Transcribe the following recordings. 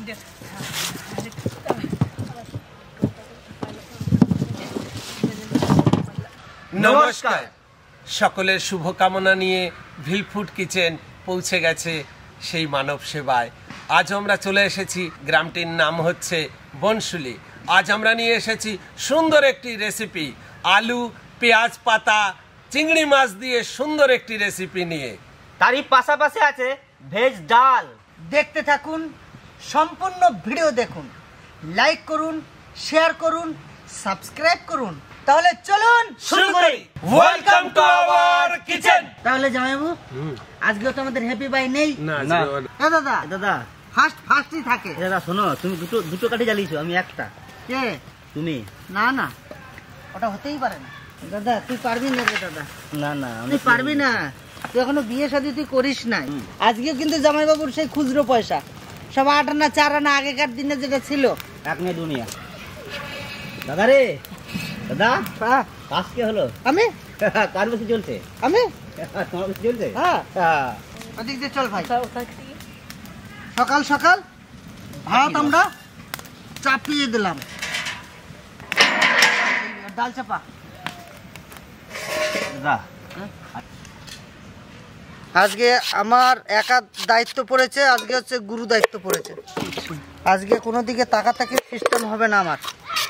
নমস্কার, সকলের শুভকামনা নিয়ে ভিলফুড কিচেন পৌঁছে গেছে সেই মানব সেবায়। আজ আমরা চলে এসেছি, গ্রামটির নাম হচ্ছে বনশুলি। আজ আমরা নিয়ে এসেছি সুন্দর একটি রেসিপি, আলু পেঁয়াজ পাতা চিংড়ি মাছ দিয়ে সুন্দর একটি রেসিপি নিয়ে। তারই পাশাপাশি আছে ভেজ ডাল। দেখতে থাকুন, সম্পূর্ণ ভিডিও দেখুন, লাইক করুন, শেয়ার করুন, সাবস্ক্রাইব করুন। তাহলে চলুন শুরু করি। Welcome to our kitchen. তাহলে জামাইবাবু, আজকে তো আমাদের হ্যাপি বাই নেই না দাদা। দাদা ফার্স্টই থাকে। দাদা শোনো, তুমি দুটো কাঠি জ্বালিয়েছো, আমি একটা। কে? তুমি। না, ওটা হতেই পারে না দাদা। তুই পারবি না রে দাদা। না তুই পারবি না, তুই এখনো বিয়ে শাদী তুই করিস নাই। আজকেও কিন্তু জামাইবাবুর সেই খুচরো পয়সা, সব 8 আনা 4 আনা আগেকার দিনে যেটা ছিল, এক নিয়ে দুনিয়া। দাদা রে, দাদা কাজ কে হলো? আমি কার বেশি চলছে? আমি তোমার বেশি চলছে? হ্যাঁ। ওদিক দিয়ে চল ভাই। সকাল সকাল ভাত আমরা চাপিয়ে দিলাম, ডাল চাপা। দাদা আজকে আমার একা দায়িত্ব পড়েছে, আজকে হচ্ছে গুরু দায়িত্ব পড়েছে। আজকে কোনো দিকে তাকাতাকি সিস্টেম হবে না আমার।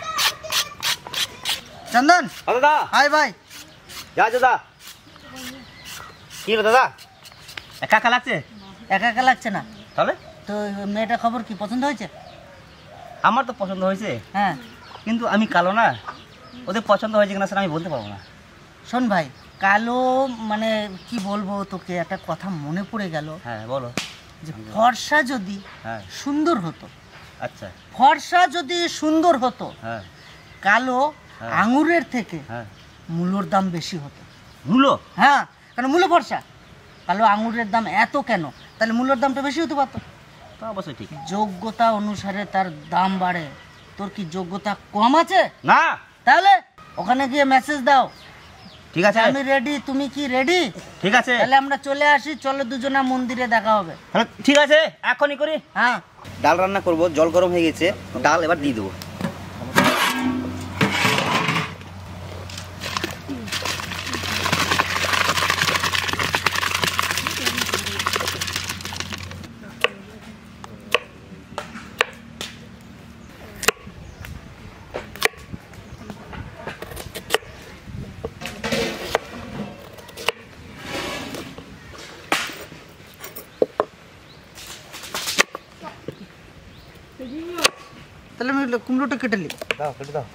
চন্দন, দাদা হাই ভাই। যা দাদা। কি হলো দাদা, একা একা লাগছে? একা লাগছে না তবে তো মেয়েটার খবর কি, পছন্দ হয়েছে? আমার তো পছন্দ হয়েছে, হ্যাঁ, কিন্তু আমি কালো না, ওদের পছন্দ হয়েছে কিনা সেটা আমি বলতে পারবো না। শোন ভাই, কালো মানে কি বলবো তোকে, একটা কথা মনে পড়ে গেল। হ্যাঁ বলো। যে ফর্সা যদি সুন্দর হতো, আচ্ছা ফর্সা যদি সুন্দর হতো, হ্যাঁ, কালো আঙুরের থেকে মূলোর দাম বেশি হতো। মূলো? হ্যাঁ, কারণ মূলো ফর্সা, কালো আঙুরের দাম এত কেন? তাহলে মূলোর দামটা বেশি হতে পারতো। তো অবশ্যই ঠিক। যোগ্যতা অনুসারে তার দাম বাড়ে। তোর কি যোগ্যতা কম আছে? না। তাহলে ওখানে গিয়ে মেসেজ দাও, ঠিক আছে আমি রেডি, তুমি কি রেডি? ঠিক আছে, তাহলে আমরা চলে আসি, চলো দুজনা মন্দিরে দেখা হবে। ঠিক আছে, এখনই করি। হ্যাঁ, ডাল রান্না করব, জল গরম হয়ে গেছে, ডাল এবার দিয়ে দেবো। তাহলে আমি কুমড়োটা কেটে নিই। দাও, কেটে দাও।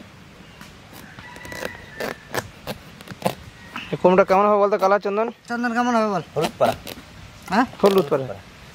কুমড়া কেমন হবে বলতো কালার? চন্দন কেমন হবে বল? হলুদ পাড়া। হ্যাঁ, হলুদ পাড়া।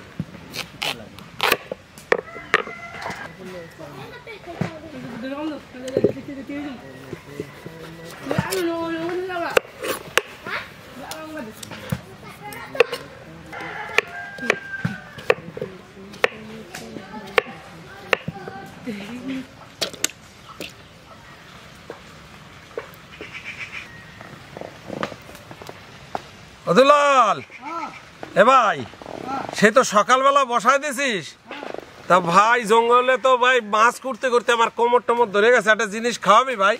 অদুলাল, এ ভাই, সে তো সকালবেলা বসায় দিছিস, তা ভাই জঙ্গলে তো ভাই মাছ করতে করতে আমার কোমর টমর ধরে গেছে। একটা জিনিস খাওয়াবি ভাই?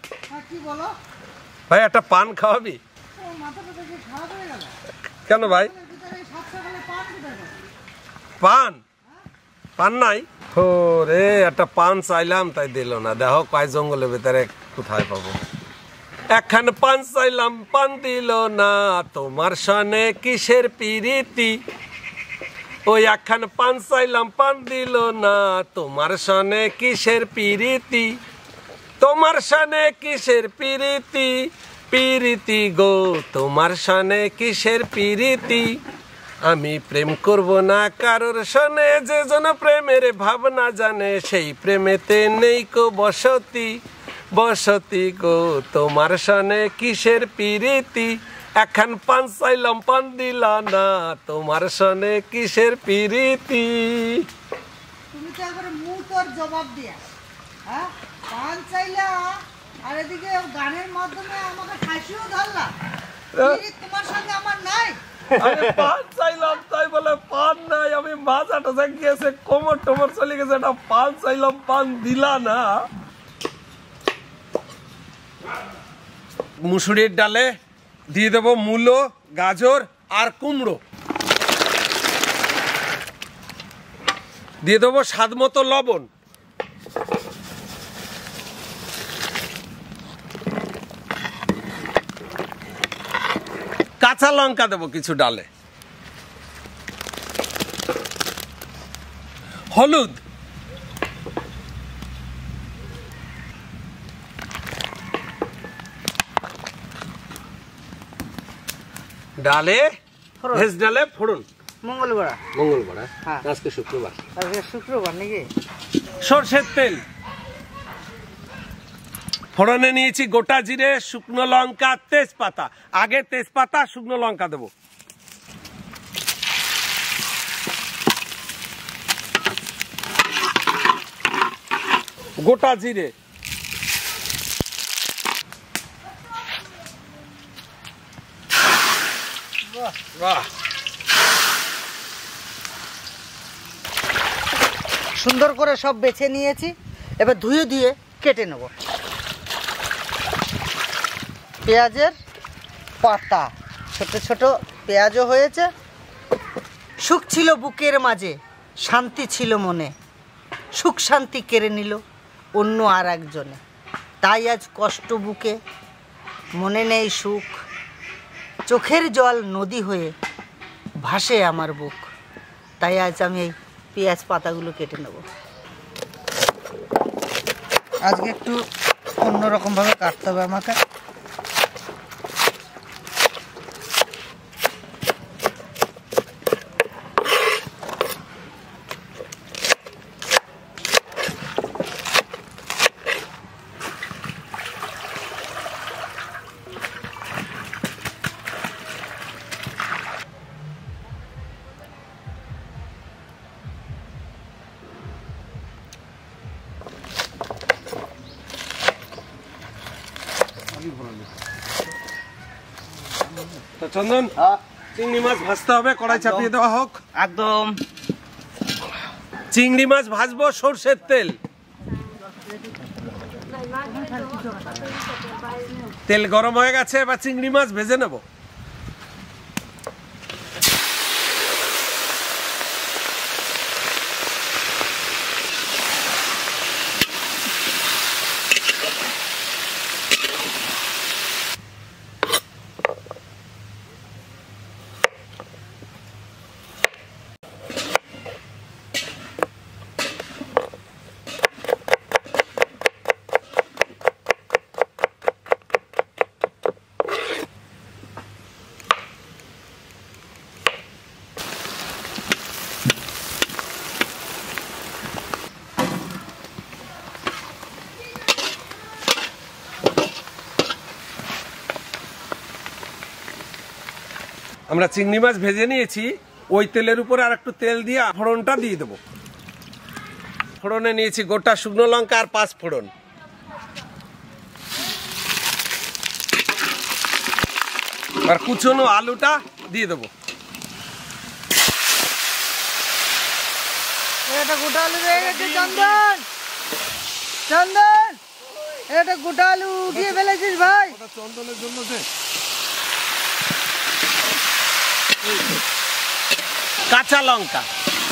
ভাই একটা পান খাওয়াবি? কেন ভাই? পান নাই? ও রে, একটা পান চাইলাম তাই দিল না। দেখো কয় জঙ্গলের ভেতরে কোথায় পাবো। একখান পান চাইলাম, পান দিল না, তোমার সনে কিসের পিরিতি। ওই একখান পান চাইলাম, পান দিল না, তোমার সনে কিসের পিরিতি। তোমার সনে কিসের পিরিতি, পিরিতি গো, তোমার সনে কিসের পিরিতি। আমি প্রেম করব না কারোর সনে, যে জন প্রেমের ভাবনা জানে, সেই প্রেমেতে নেই কো বসতি। বসতি গো, তোমার সনে কিসের পিরিতি। একখান পান চাইলাম, পান দিলা না, তোমার সনে কিসের পিরিতি। তুমি তো একবারে মুখ তোর জবাব দিয়া, হ্যাঁ, পান চাইলা আর এদিকে গানের মাধ্যমে আমাকে ফাঁসিও ধরলা। তোমার সঙ্গে আমার নাই। আমি পান চাইলাম তাই বলে পান নাই, আমি মাজাটা গিয়েছে কোমর টোমর চলে গেছে, একটা পান চাইলাম পান দিলা না। মুসুরির ডালে দিয়ে দেবো মূলো, গাজর আর কুমড়ো, দিয়ে দেবো স্বাদ মতো লবণ, কাঁচা লঙ্কা দেবো কিছু ডালে, হলুদ, ডালে ভেজ ডালে ফোড়ন। মঙ্গলবার আজকে শুক্রবার। শুক্রবার নাকি? সরষের তেল, ফোড়নে নিয়েছি গোটা জিরে, শুকনো লঙ্কা, তেজপাতা। আগে তেজপাতা শুকনো লঙ্কা দেবো, গোটা জিরে, বাহ, সুন্দর করে সব বেছে নিয়েছি, এবার ধুয়ে ধুয়ে কেটে নেব। পেঁয়াজের পাতা, ছোট ছোট পেঁয়াজও হয়েছে। সুখ ছিল বুকের মাঝে, শান্তি ছিল মনে, সুখ শান্তি কেড়ে নিল অন্য আর একজনে। তাই আজ কষ্ট বুকে, মনে নেই সুখ, চোখের জল নদী হয়ে ভাসে আমার বুক। তাই আজ আমি এই পেঁয়াজ পাতাগুলো কেটে নেব। আজকে একটু অন্যরকমভাবে কাটতে হবে আমাকে। চন্দন, চিংড়ি মাছ ভাজতে হবে, কড়াই চাপিয়ে দেওয়া হোক। একদম। চিংড়ি মাছ ভাজবো সরষের তেল, তেল গরম হয়ে গেছে, এবার চিংড়ি মাছ ভেজে নেব। আমরা চিংড়ি মাছ ভেজে নিয়েছি, ওই তেলের উপরে আর একটু তেল দিয়ে ফোড়নটা দিয়ে দেবো। ফোড়নে নিয়েছি গোটা শুকনো লঙ্কা আর 5 ফোড়ন, আর কুচনো আলুটা দিয়ে দেবো। এটা গোটা আলু হয়ে গেছে চন্দন, চন্দন এটা গোটা আলু দিয়ে ফেলেছিস ভাই। চন্দনের জন্য দে। কাঁচা লঙ্কা,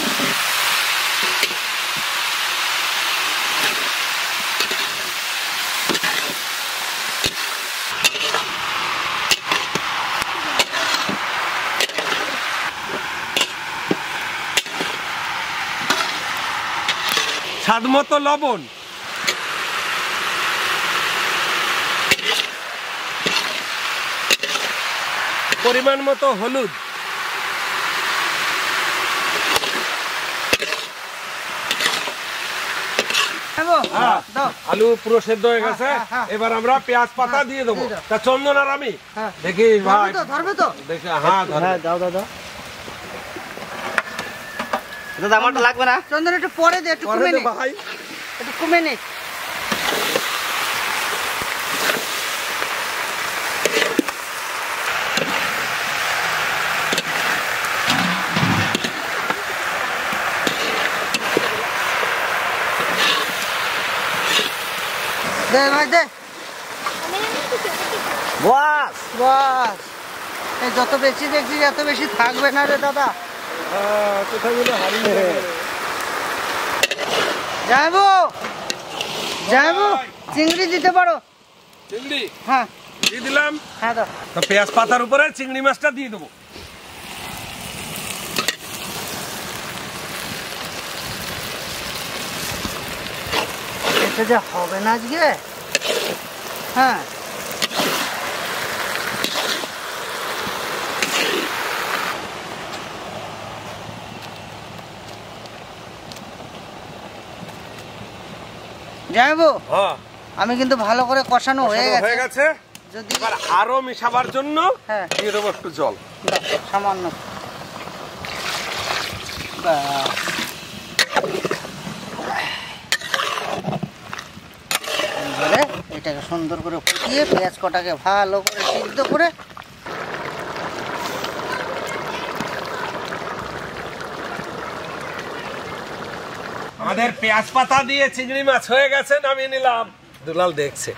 স্বাদ মতো লবণ, পরিমাণ মতো হলুদ, আলু পুরো সেদ্ধ হয়ে গেছে, এবার আমরা পেঁয়াজ পাতা দিয়ে দেবো। তা চন্দন আর আমি দেখি ভাই ধরবে তো, দেখি। হ্যাঁ দাও দাও দাও দাদা, আমারটা লাগবে না। চন্দন একটু পরে দে, একটু কমে নে ভাই, একটু কমে নে। দে ভাই দে। বাস বাস, এই যত বেশি দেখছি এত বেশি থাকবে না রে দাদা। কোথায় গেলে হারিয়ে যাবে। যাবো যাবো, চিংড়ি দিতে পারো? চিংড়ি হ্যাঁ দিয়ে দিলাম। হ্যাঁ দাও। তো পেঁয়াজ পাতার উপরে চিংড়ি মাছটা দিয়ে দেবো। এটা যে হবে না আজকে। হ্যাঁ যাইবো। হ্যাঁ আমি কিন্তু ভালো করে কষানো হয়ে হয়ে গেছে। গেছে। যদি এবার আরো মিশাবার জন্য হ্যাঁ দিয়ে দেবো একটু জল। দাও, সামান্য। ব্যাস। এবারে এটাকে সুন্দর করে ফুটিয়ে পেঁয়াজ কটাকে ভালো করে সিদ্ধ করে আমাদের পেঁয়াজ পাতা দিয়ে চিংড়ি মাছ হয়ে গেছে, নামিয়ে নিলাম। দুলাল দেখছে।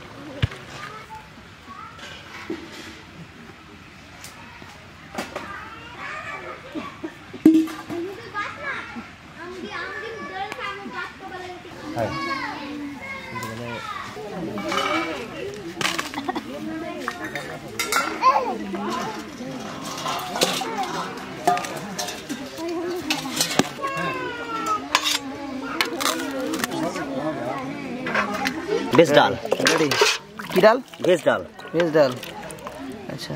ভেজ ডাল রেডি। কি ডাল? ভেজ ডাল ভেজ ডাল। আচ্ছা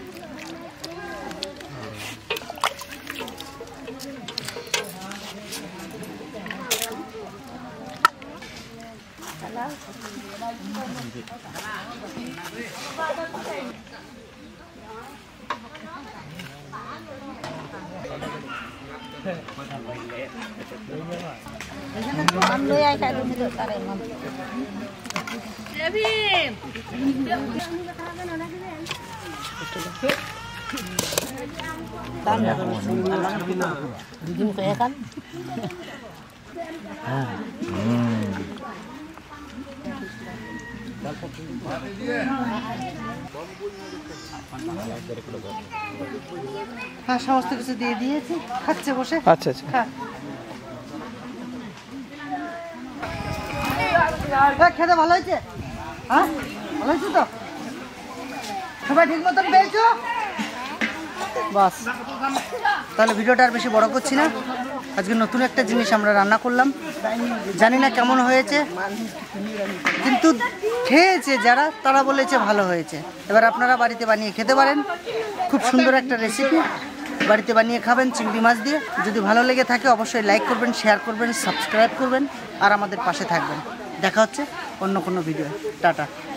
হ্যাঁ সমস্ত কিছু দিয়ে দিয়েছি, খাচ্ছে বসে। আচ্ছা আচ্ছা। হ্যাঁ খেতে ভালো হয়েছে? হ্যাঁ ভালো হয়েছে তো? সবাই ঠিক মতন পেয়েছো? বাস, তাহলে ভিডিওটা আর বেশি বড় করছি না। আজকে নতুন একটা জিনিস আমরা রান্না করলাম, জানি না কেমন হয়েছে, কিন্তু খেয়েছে যারা তারা বলেছে ভালো হয়েছে। এবার আপনারা বাড়িতে বানিয়ে খেতে পারেন। খুব সুন্দর একটা রেসিপি, বাড়িতে বানিয়ে খাবেন চিংড়ি মাছ দিয়ে। যদি ভালো লেগে থাকে অবশ্যই লাইক করবেন, শেয়ার করবেন, সাবস্ক্রাইব করবেন আর আমাদের পাশে থাকবেন। দেখা হচ্ছে অন্য কোনো ভিডিও। টাটা।